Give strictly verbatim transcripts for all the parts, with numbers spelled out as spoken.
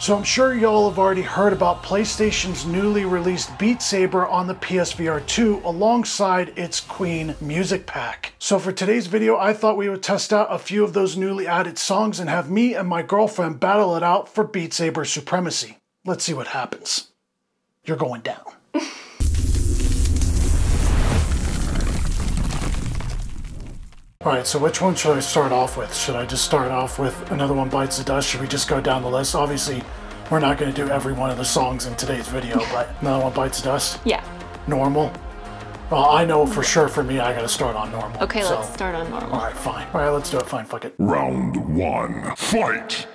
So I'm sure y'all have already heard about PlayStation's newly released Beat Saber on the P S V R two alongside its Queen music pack. So for today's video, I thought we would test out a few of those newly added songs and have me and my girlfriend battle it out for Beat Saber supremacy. Let's see what happens. You're going down. Alright, so which one should I start off with? Should I just start off with Another One Bites the Dust? Should we just go down the list? Obviously, we're not going to do every one of the songs in today's video, but Another One Bites the Dust? Yeah. Normal? Well, I know for sure for me, I got to start on normal. Okay, so. let's start on normal. Alright, fine. Alright, let's do it. Fine, fuck it. Round one, fight!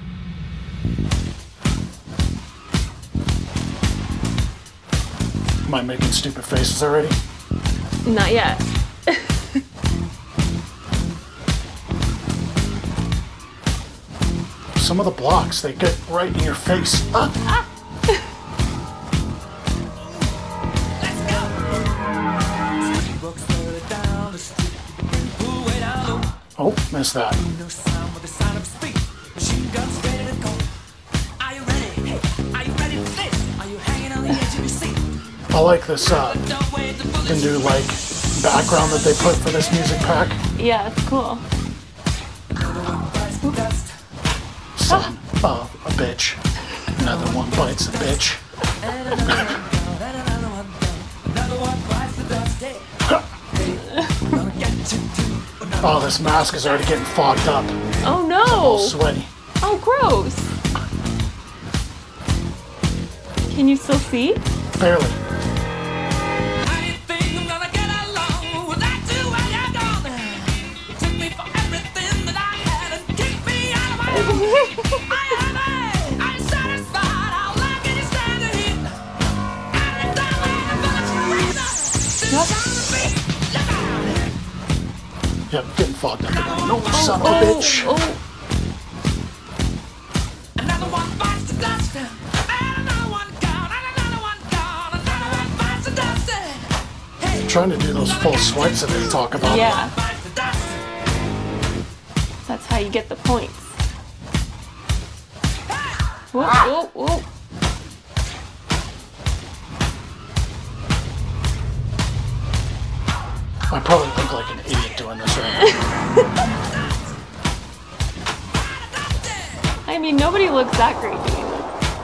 Am I making stupid faces already? Not yet. Some of the blocks, they get right in your face. Ah. Ah. Oh, missed that. I like this, uh, the new, like, background that they put for this music pack. Yeah, it's cool. Son of a bitch. Another one bites a bitch. Oh, this mask is already getting fogged up. Oh no! It's all sweaty. Oh, gross. Can you still see? Barely. Yep, getting fogged up again. No, Oh, son of oh, a bitch. Oh. Another one bites the dust. Another one gone. Another one gone. Another one bites the dust. Hey, I'm trying to do those full swipes that they talk about. Yeah. That's how you get the points. Whoop, whoop, whoop. I probably look like an idiot doing this right now. I mean, nobody looks that great doing this.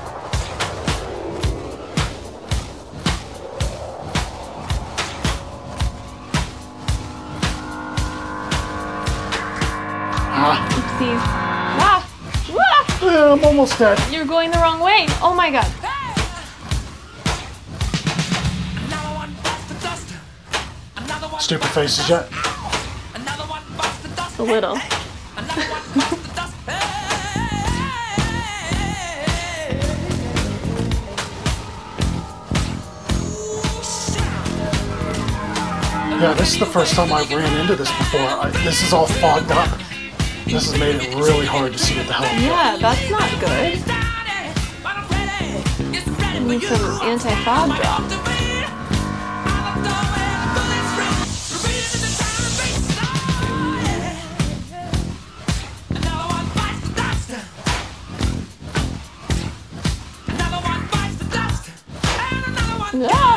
Ah, Oopsies. Ah! Ah! yeah, I'm almost dead. You're going the wrong way. Oh my god. another one bites the dust. Another one Stupid bites the faces dust. yet? Another one bites the dust. A little. Another one bites the dust. Yeah, this is the first time I've ran into this before. I, this is all fogged up. This has made it really hard to see what the hell I'm doing. Yeah, that's not good. I need some anti-fog drop. Ah!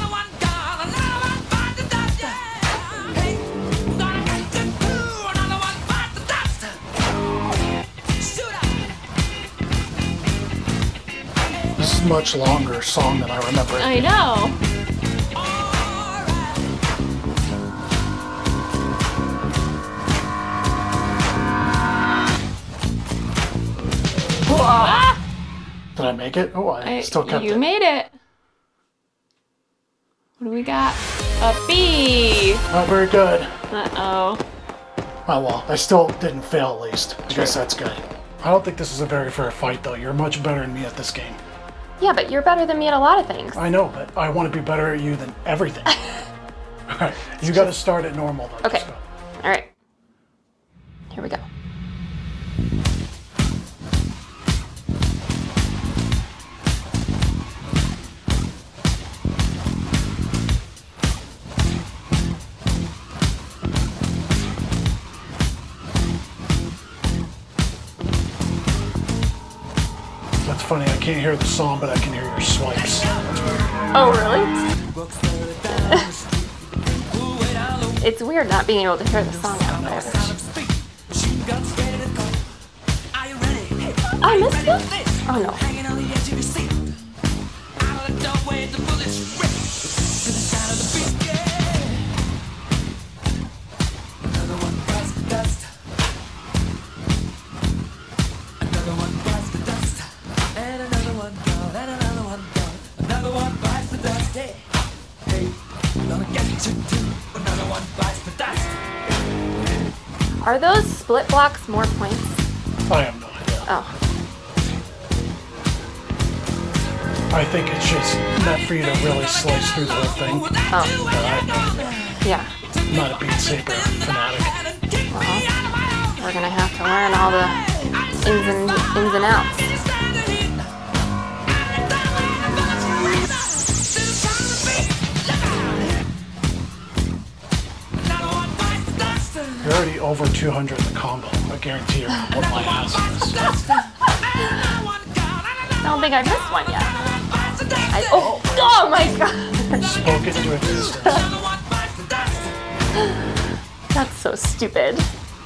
This is a much longer song than I remember. I know. Ah! Did I make it? Oh, I, I- still kept you it. made it. What do we got? A B. Not very good. Uh-oh. Oh well, I still didn't fail at least. I guess that's good. I don't think this is a very fair fight though. You're much better than me at this game. Yeah, but you're better than me at a lot of things. I know, but I want to be better at you than everything. Alright, you gotta start at normal though. Okay. Just go. All right. Here we go. It's funny, I can't hear the song, but I can hear your swipes. That's weird. Oh, really? It's weird not being able to hear the song out there. I missed it? Oh, no. Are those split blocks more points? I have no idea. Oh. I think it's just meant for you to really slice through the whole thing. Oh. But I have no idea. Yeah. I'm not a Beat Saber fanatic. Well, we're gonna have to learn all the ins and ins and outs. You're already over two hundred in the combo. I guarantee you're gonna whoop my ass in this. I don't think I've missed one yet. I, oh, oh my god! Spoke it into existence. That's so stupid.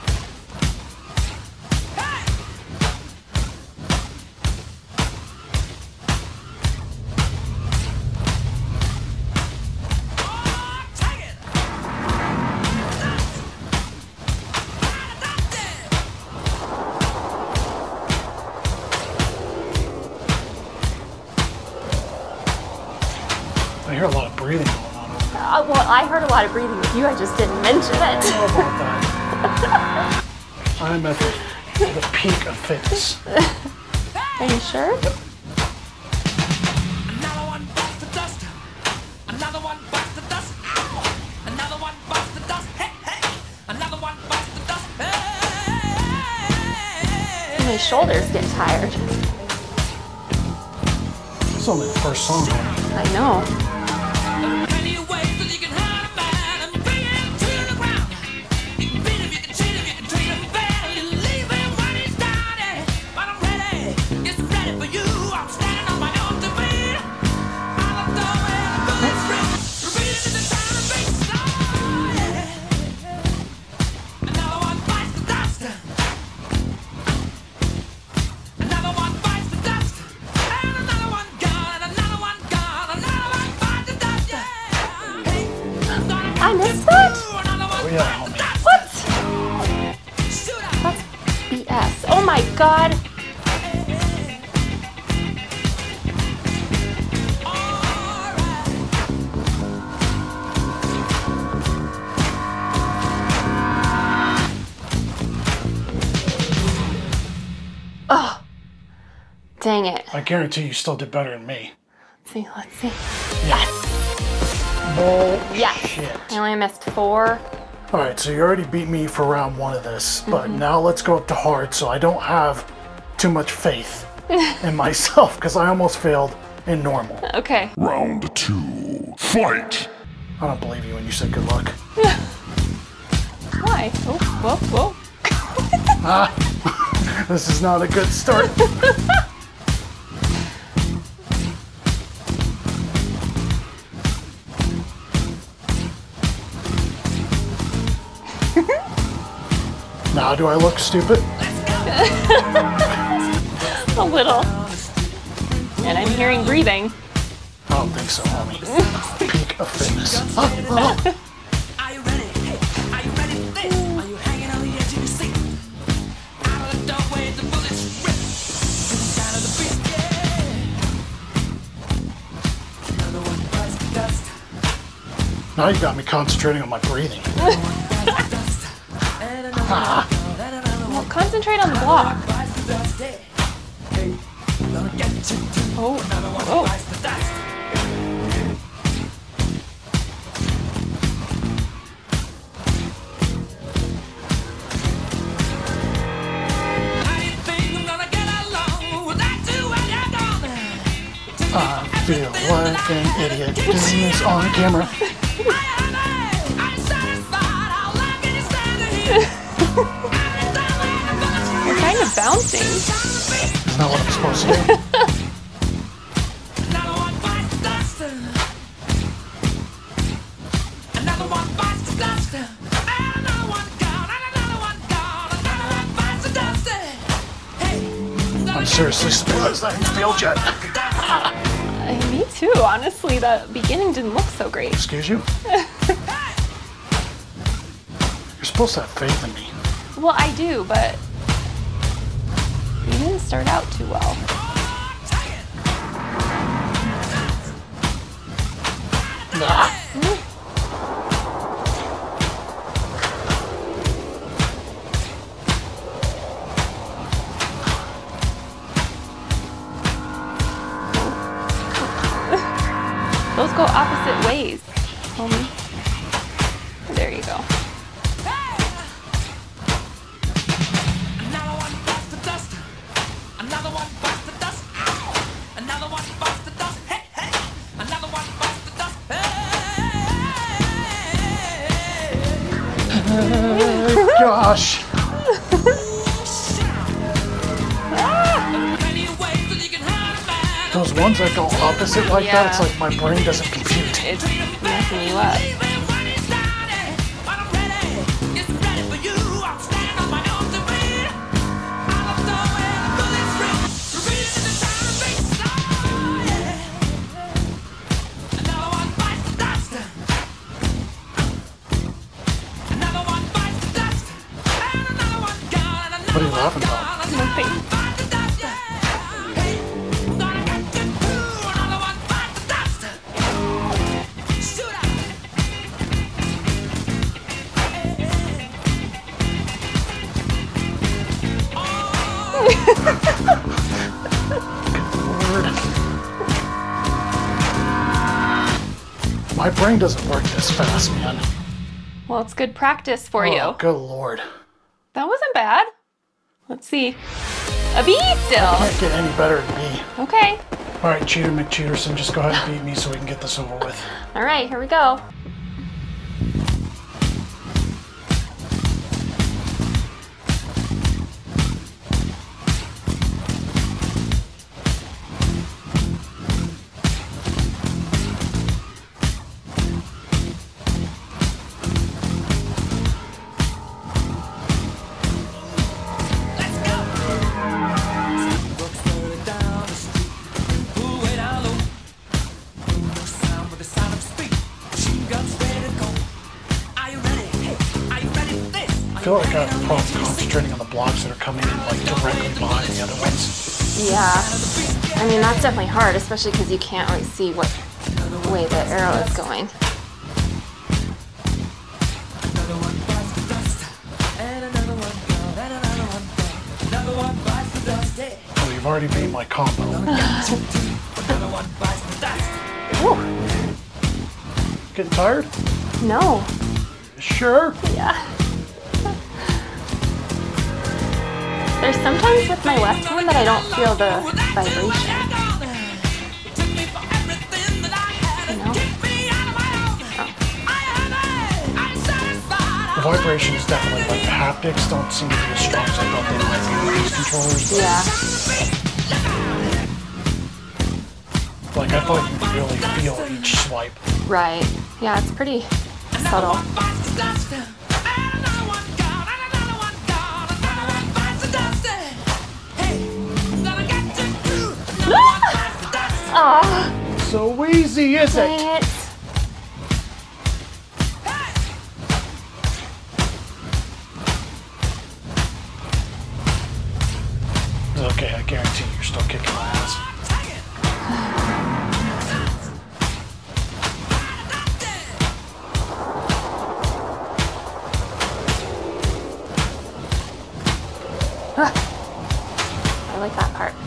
I hear a lot of breathing going on over there. Uh, well, I heard a lot of breathing with you, I just didn't mention I it. don't know about that. I'm at the, the peak of fitness. Are you sure? Yep. Another one bites the dust. Another one bites the dust. Another one bites the dust. Hey, hey. Another one bites the dust. Hey. My shoulders get tired. It's only the first song, honey. I know. Plenty of ways that you can hurt a man and bring him to the ground. You can beat him, you can cheat him, you can treat him bad. You leave him when he's down. But I'm ready, yes, I'm ready for you. I'm standing on my own two feet. I'll throw away the bullets free. Reach to the sound of beats. Oh, yeah. Another one bites the dust. Another one bites the dust. And another one gone, and another one gone, another one bites the dust. Yeah. Hey, I missed that? Oh yeah, homie. What? shoot up. That's B S. Oh my god. Oh. Dang it. I guarantee you still did better than me. Let's see, let's see. Yes. Bullshit. Yes. I only missed four. All right, so you already beat me for round one of this, but now let's go up to hard so I don't have too much faith in myself because I almost failed in normal. Okay. Round two. Fight! I don't believe you when you said good luck. Why? Oh, whoa, whoa. This is not a good start. Now do I look stupid? A little. And I'm hearing breathing. I don't think so, homie. Peak of fitness. Huh? Oh. Are you ready? Hey, are you ready for this? Are you hanging on the edge of your seat? Out of the doorway, the bullets rip. To the sound of the beat, yeah. Another one bites the dust. Now you got me concentrating on my breathing. And another one, and another Well, concentrate on the block. one bites the dust, yeah. Hey, gonna get you too. Oh, Another one oh. bites the dust. How do you think I'm gonna get along without you when you're gone? I feel like an idiot doing this on camera. You're kind of bouncing. Isn't that what I'm supposed to do? seriously surprised I haven't failed yet. Uh, me too, honestly. The beginning didn't look so great. Excuse you? You're supposed to have faith in me. Well, I do, but you didn't start out too well. Nah. Those go opposite ways, homie. There you go. Another one bites the dust. Another one bites the dust. Ow! Another one bites the dust. Hey, hey! Another one bites the dust. Hey! Gosh. Plenty of ways that you can hide a man. Those ones that go opposite like that, it's Yeah. like my brain doesn't compute. It's messing you up. Even when it's started, but I'm ready. It's ready for you. I'm standing on my own to win. Out of nowhere, the bullets ring. Revealing the time face. Oh, yeah. Another one bites the dust. Another one bites the dust. And another one gone. And What are you another laughing one about? gone. Another Nothing. one bites the dust. Yeah. Hey, gonna get you through. Another one bites the dust. Shoot out. Lord. My brain doesn't work this fast, man. Well, it's good practice for Oh, you. good Lord. That wasn't bad. Let's see. A B still. Can't get any better than me. Okay. All right, Cheater McCheaterson, just go ahead and beat me so we can get this over with. All right, here we go. Let's go. Looks further down the street. Pull way down low. No sound but the sound of speed. Machine guns ready to go. Are you ready? Hey, are you ready for this? I feel like I have a problem concentrating on the blocks that are coming in like directly behind the other ones. Yeah. I mean, that's definitely hard, especially because you can't really see what way the arrow is going. Another one bites the dust. And another one gone. And another one gone. Another one bites the dust. Yeah. Well, you've already beat my combo. Another one bites the dust. Ooh, Getting tired? no. Sure. Yeah. There's sometimes with my left hand that I don't feel the vibration. You know? The vibration is definitely like the haptics don't seem to be as strong as I thought they might be with these controllers. Yeah. Like I thought you'd really feel each swipe. Right. Yeah, it's pretty subtle. Oh, So easy, is it? dang it. Okay, I guarantee you're still kicking my ass. I like that part.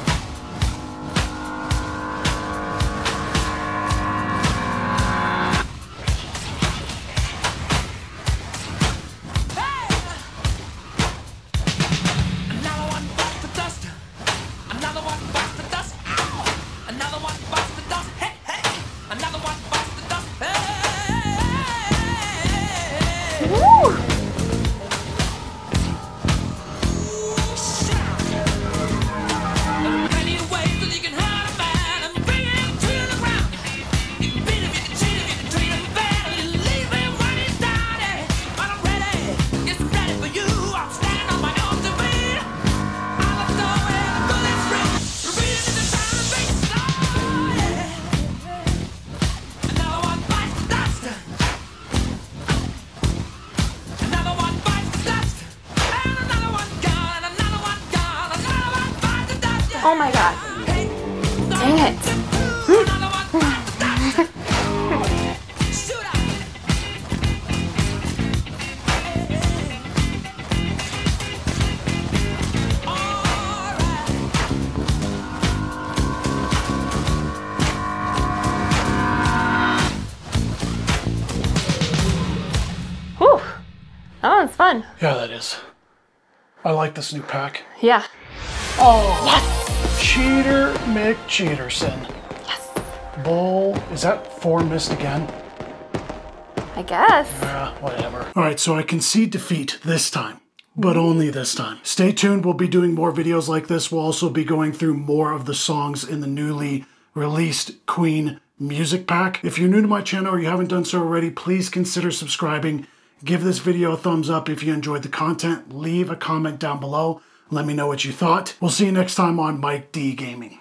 it. Whew. That one's fun. Yeah, that is. I like this new pack. Yeah. Oh, Yes. Cheater McCheaterson. Yes. Bull, is that four missed again? I guess. Yeah, whatever. All right, so I concede defeat this time, but only this time. Stay tuned, we'll be doing more videos like this. We'll also be going through more of the songs in the newly released Queen music pack. If you're new to my channel or you haven't done so already, please consider subscribing. Give this video a thumbs up if you enjoyed the content. Leave a comment down below. Let me know what you thought. We'll see you next time on Mike D Gaming.